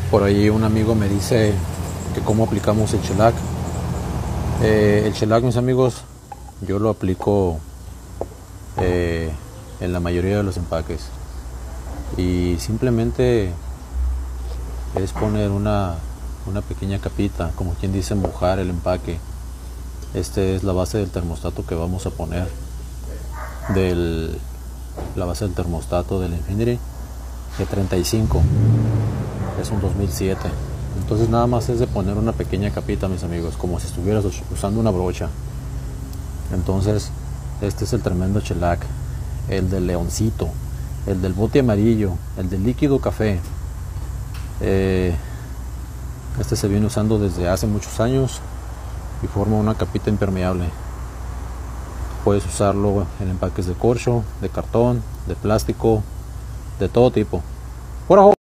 Por ahí un amigo me dice que cómo aplicamos el shellac. El shellac, mis amigos, yo lo aplico en la mayoría de los empaques. Y simplemente es poner una pequeña capita, como quien dice, mojar el empaque. Esta es la base del termostato que vamos a poner. La base del termostato del Infinity de 35. Es un 2007. Entonces nada más es de poner una pequeña capita, mis amigos, como si estuvieras usando una brocha. Entonces este es el tremendo shellac, el del leoncito, el del bote amarillo, el del líquido café. Este se viene usando desde hace muchos años y forma una capita impermeable. Puedes usarlo en empaques de corcho, de cartón, de plástico, de todo tipo. Por